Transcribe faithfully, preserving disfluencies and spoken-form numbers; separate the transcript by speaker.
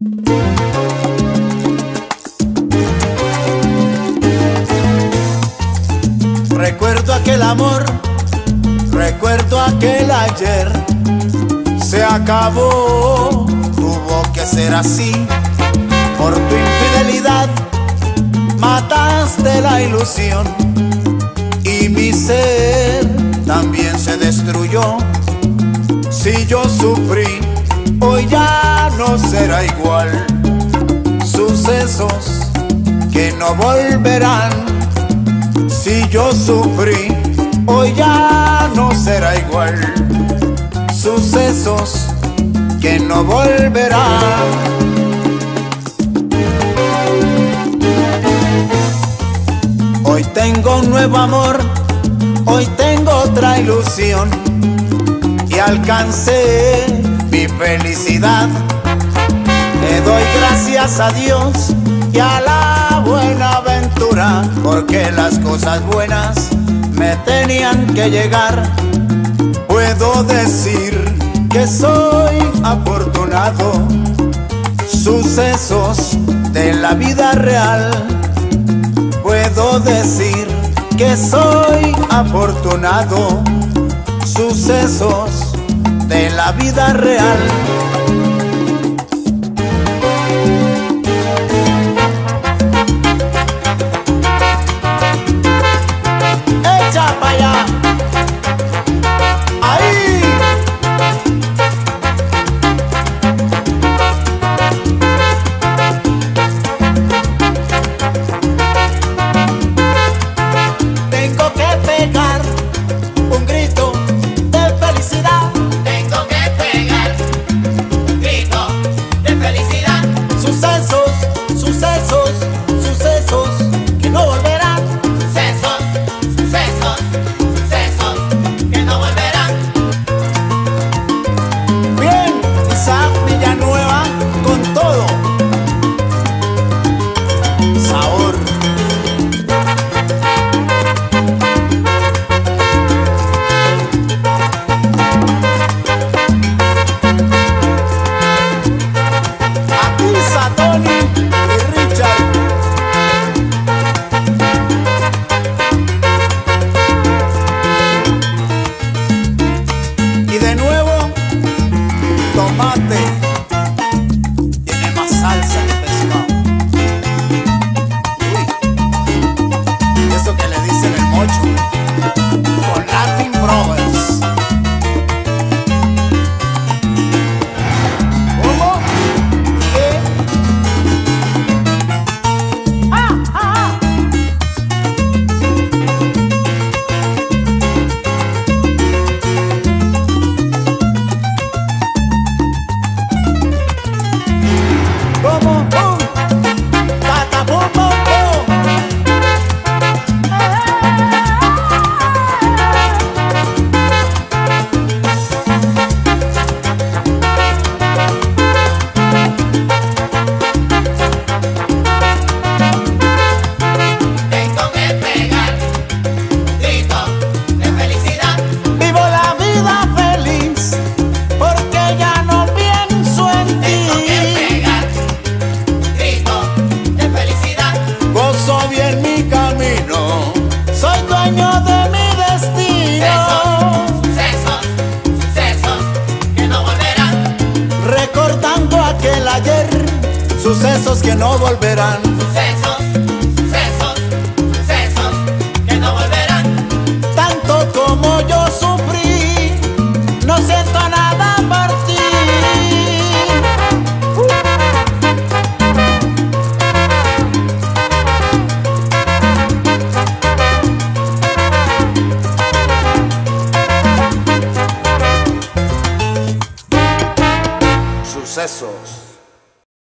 Speaker 1: Recuerdo aquel amor, recuerdo aquel ayer. Se acabó, tuvo que ser así. Por tu infidelidad mataste la ilusión y mi ser también se destruyó. Si yo sufrí, hoy ya no será igual. Sucesos que no volverán. Si yo sufrí, hoy ya no será igual. Sucesos que no volverán. Hoy tengo un nuevo amor, hoy tengo otra ilusión y alcancé mi felicidad. Le doy gracias a Dios y a la buena aventura, porque las cosas buenas me tenían que llegar. Puedo decir que soy afortunado. Sucesos de la vida real. Puedo decir que soy afortunado. Sucesos de la vida real. Echa pa' allá. Ahí. Tengo que pegar un grito de felicidad.
Speaker 2: Tengo que pegar un grito de felicidad.
Speaker 1: Sucesos, sucesos, sucesos que no volverán.
Speaker 2: Sucesos, sucesos, sucesos que no volverán.
Speaker 1: Bien, Isaac Villanueva con todo sabor. Aquí Tony y Richard. Y de nuevo, tomate. Tiene más salsa que pescado. Uy, eso que le dicen el mocho. Con Latin Brothers. ¿Cómo? ¿Qué? ¡Ah, ah, ah! ¿Cómo? ¡Pum! ¡Tata, pum, pum, pum!
Speaker 2: Tengo que pegar un grito de felicidad.
Speaker 1: Vivo la vida feliz porque ya no pienso en
Speaker 2: Tengo que
Speaker 1: ti.
Speaker 2: pegar un grito de felicidad.
Speaker 1: Gozo bien mi camino, soy dueño de mi destino.
Speaker 2: Sucesos, sucesos que no volverán.
Speaker 1: Recordando aquel ayer, sucesos que no volverán.
Speaker 2: Sucesos, sucesos, sucesos que no volverán.
Speaker 1: Tanto como yo sufrí, no siento nada por ti. Sucesos.